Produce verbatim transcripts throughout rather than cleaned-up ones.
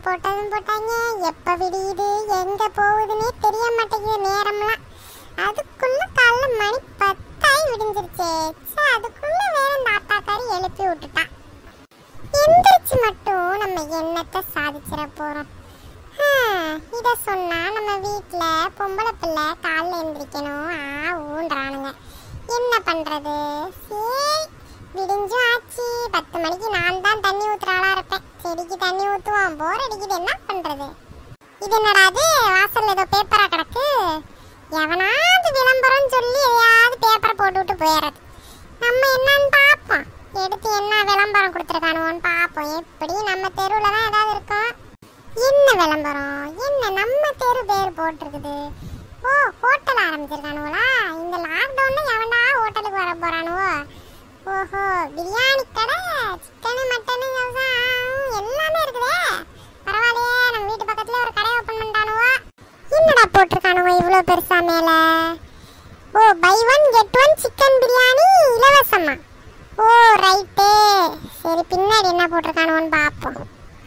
போட்டதும் போட்டாங்க. எப்போ விடியுது எங்கே போகுதுன்னே தெரிய மாட்டேங்குது நேரம்லாம். அதுக்குள்ள காலைல மணி பத்தாய் விடிஞ்சிருச்சே. அதுக்குள்ள வேற இந்த ஆத்தாக்காரி எழுப்பி விட்டுட்டான். எந்திரிச்சு மட்டும் நம்ம என்னத்தை சாதிச்சிட போறோம்? இத சொன்னா நம்ம வீட்டுல பொம்பளை பிள்ளை காலைல எந்திரிக்கணும் ஆ ஊன்றானுங்க. என்ன பண்றது? சரி விடிஞ்சும் ஆச்சு. பத்து மணிக்கு நான் தான் தண்ணி ஊத்துறாளா இருப்பேன். செடிக்கு தண்ணி ஊத்துவோம். போர் அடிக்குது, என்ன பண்றது? இது என்னடாது வாசல்ல ஏதோ பேப்பரா கிடக்கு. எவனாவது விளம்பரம் சொல்லி எதையாவது பேப்பரை போட்டு விட்டு போயிடுறது. நம்ம என்னன்னு பார்ப்போம். எடுத்து என்ன விளம்பரம் கொடுத்துருக்கானுவோன்னு பார்ப்போம். எப்படி நம்ம தெருவில் தான் ஏதாவது இருக்கும். என்ன விளம்பரம்? என்ன நம்ம தெரு பேர் போட்டிருக்குது. ஓ ஹோட்டல் ஆரம்பிச்சிருக்கானுவா. இந்த லாக்டவுன்ல எவனா ஹோட்டலுக்கு வர போறானுவோ. ஓஹோ பிரியாணி கடை, சிக்கனு மட்டனு எல்லாமே இருக்குதே. பரவாயில்லையே, நம்ம வீட்டு பக்கத்துல ஒரு கடை ஓப்பன் பண்ணிட்டானுவோ. என்னடா போட்டிருக்கானுவோ இவ்வளோ பெருசா மேல? ஓ buy one get one chicken biryani இலவசமா. ஓ ரைட்டு. சரி பின்னாடி என்ன போட்டிருக்கானுவோன்னு பார்ப்போம்.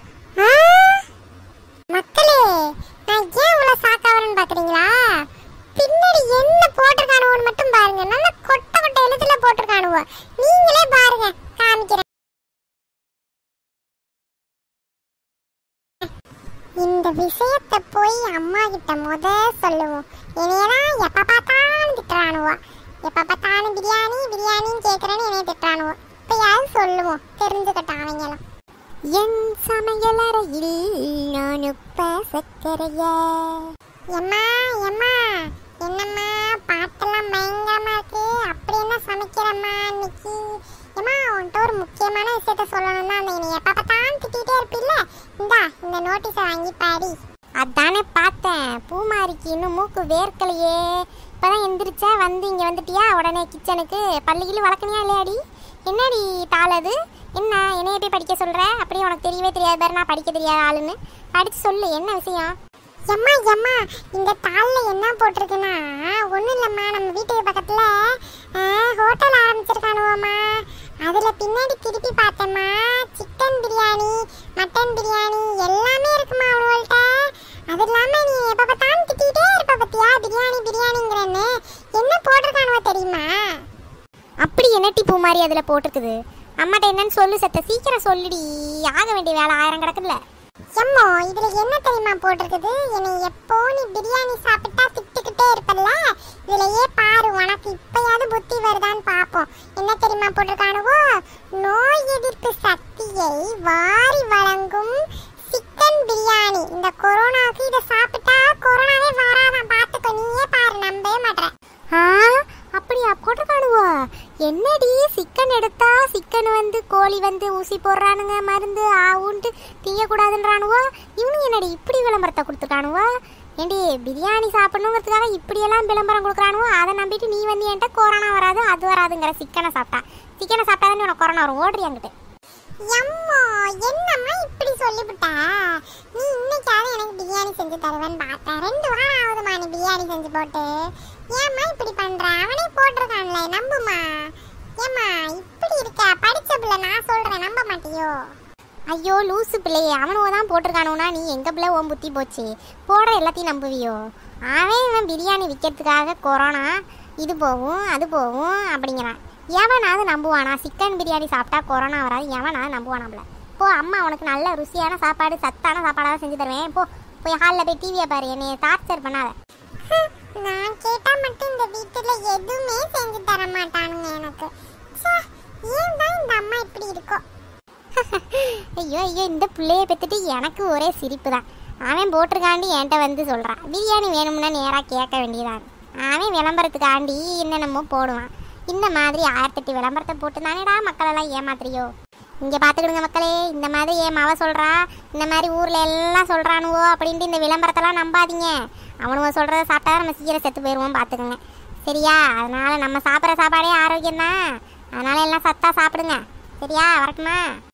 மக்களே, நான் ஏன் இவ்வளோ சாக்காவரன்னு பார்க்குறீங்களா? பின்னாடி என்ன போட்டிருக்கானுவோன்னு மட்டும் பாருங்க. நல்லா கொட்டை கொட்டை எழுத்துல போட்டிருக்கானுவோ. நீங்களே பாருங்க, காமிக்கிறேன். இந்த விஷயத்தை போய் அம்மா கிட்ட முத சொல்லுவோம். என்னையெல்லாம் எப்போ பார்த்தாலும் திட்டுறானுவோ. எப்போ பார்த்தாலும் பிரியாணி பிரியாணின்னு கேட்குறேன்னு என்னைய திட்டுறானுவோ. இப்போ யாரும் சொல்லுவோம், தெரிஞ்சுக்கிட்டான் அவங்களும். என் சமையலறையில் நான் உப்ப சக்கரைய. எம்மா எம்மா என்னம்மா பாட்டெல்லாம் பயங்கரமா இருக்கு. அப்படி என்ன சமைக்கிறம்மா இன்னைக்கு? ஏம்மா உன்கிட்ட ஒரு முக்கியமான விஷயத்த சொல்லணும் தான். நீ எப்போ பார்த்தாலும் திட்டிகிட்டே இருப்பில்ல, இந்தா இந்த நோட்டீஸை வாங்கி பாடி. அதானே பார்த்தேன். பூமாரிக்கு இன்னும் மூக்கு வேர்க்கலையே. இப்போதான் எந்திரிச்சா வந்து இங்கே வந்துட்டியா உடனே கிச்சனுக்கு. பள்ளியில் வளர்க்கணியா இல்லையாடி? என்னடி தாளது? என்ன என்னைய போய் படிக்க சொல்கிற? அப்படியே உனக்கு தெரியவே தெரியாது பாரு, நான் படிக்க தெரியாத ஆளுன்னு. படித்து சொல்லு, என்ன விஷயம்? எம்மா எம்மா இந்த தாளில் என்ன போட்டிருக்குன்னா ஒன்றும் இல்லைம்மா, நம்ம வீட்டுக்கு பக்கத்தில் ஹோட்டல் ஆரம்பிச்சிருக்கானுவோம்மா. அதில் பின்னாடி திருப்பி பார்த்தேம்மா, சிக்கன் பிரியாணி மட்டன் பிரியாணி எல்லாமே இருக்குமா அவங்கள்ட்ட. அது இல்லாமல் நீ எப்போ பார்த்தாலும் திட்டிகிட்டே இருப்ப பத்தியா பிரியாணி பிரியாணிங்கிறன்னு. என்ன போட்டிருக்கானுவோ தெரியுமா? அப்படி என்னட்டி பூ மாதிரி அதில் போட்டிருக்குது? அம்மாட்ட என்னன்னு சொல்லு சத்த, சீக்கிரம் சொல்லுடி. ஆக வேண்டிய வேலை ஆயிரம் கிடக்குல்ல. எம்மோ இதுல என்ன தெரியுமா போட்டிருக்குது? என்னை எப்போ நீ பிரியாணி சாப்பிட்டா திட்டுக்கிட்டே இருப்பல்ல, இதுலயே பாரு உனக்கு இப்பயாவது புத்தி வருதான்னு பார்ப்போம். என்ன தெரியுமா போட்டிருக்கானுவோ? நோய் எதிர்ப்பு சக்தியை வாரி வழங்கும் சிக்கன் பிரியாணி. இந்த கொரோனாவுக்கு இதை சாப்பிட்டா கொரோனாவே வராதான், பார்த்துக்கோ. நீயே பாரு, நம்பவே மாட்டேன். ஆ அப்படியா போட்டிருக்கானுவோ? என்னடி சிக்கன் எடுத்தா சிக்கன் வந்து கோழி வந்து ஊசி போடுறானுங்க, மருந்து ஆவுன்ட்டு திங்கக்கூடாதுன்றானுவோ. இவனுங்க என்னடி இப்படி விளம்பரத்தை கொடுத்துருக்கானுவோ? ஏண்டி பிரியாணி சாப்பிடணுங்கிறதுக்காக இப்படியெல்லாம் விளம்பரம் கொடுக்குறானுவோ. அதை நம்பிட்டு நீ வந்து என்கிட்ட கொரோனா வராது அது வராதுங்கிற. சிக்கனை சாப்பிட்டா சிக்கனை சாப்பிட்டா தான் உனக்கு கொரோனா வரும். ஓடுறி அங்கிட்டு. எம்மோ என்னம்மா இப்படி சொல்லிவிட்டா? நீ இன்னைக்காவது எனக்கு பிரியாணி செஞ்சு தருவேன்னு பார்த்தேன். ரெண்டு வாரம் ஆகுதுமா நீ பிரியாணி செஞ்சு போட்டு. ஏம்மா இப்படி பண்ற? அவனே போட்டிருக்கான்ல, நம்புமா? ஏம்மா இப்படி இருக்க? படிச்ச பிள்ளை, நான் சொல்றேன், நம்ப மாட்டியோ? ஐயோ லூசு பிள்ளையே, அவனுவோ தான் போட்டிருக்கானுனா நீ எங்க பிள்ளை ஓம் புத்தி போச்சு. போடுற எல்லாத்தையும் நம்புவியோ? அவன் இவன் பிரியாணி விற்கிறதுக்காக கொரோனா இது போகும் அது போகும் அப்படிங்கிறான். எவனாவது நம்புவானா? சிக்கன் பிரியாணி சாப்பிட்டா கொரோனா வராது, எவனாவது நம்புவானாப்ல? போ, அம்மா உனக்கு நல்ல ருசியான சாப்பாடு சத்தான சாப்பாடாக செஞ்சு தருவேன். போ போய் ஹாலில் போய் டிவியை பாரு, என்னை டார்ச்சர் பண்ணாத. நான் கேட்டா மட்டும் இந்த வீட்டுல எதுவுமே செஞ்சு தர மாட்டானுங்க எனக்கு. ஏன் தான் இந்த அம்மா இப்படி இருக்கோ? ஐயோ ஐயோ இந்த பிள்ளைய பெற்றுட்டு எனக்கு ஒரே சிரிப்பு தான். அவன் போட்டிருக்காண்டி என்கிட்ட வந்து சொல்கிறான் பிரியாணி வேணும்னா நேராக கேட்க வேண்டியதான். அவன் விளம்பரத்துக்காண்டி என்னென்னமோ போடுவான். இந்த மாதிரி ஆயிரத்தெட்டு விளம்பரத்தை போட்டு தானேடா மக்களெல்லாம் ஏமாத்துறியோ? இங்கே பார்த்துக்கிடுங்க மக்களே, இந்த மாதிரி என் மவ சொல்கிறா, இந்த மாதிரி ஊரில் எல்லாம் சொல்கிறானுவோ அப்படின்ட்டு இந்த விளம்பரத்தெல்லாம் நம்பாதீங்க. அவனுவோ சொல்கிறத சாப்பிட்டா நம்ம சீக்கிரம் செத்து போயிடுவோம், பார்த்துக்கோங்க சரியா? அதனால் நம்ம சாப்பிட்ற சாப்பாடே ஆரோக்கியம் தான். அதனால் எல்லாம் சத்தாக சாப்பிடுங்க சரியா? வரட்டுமா?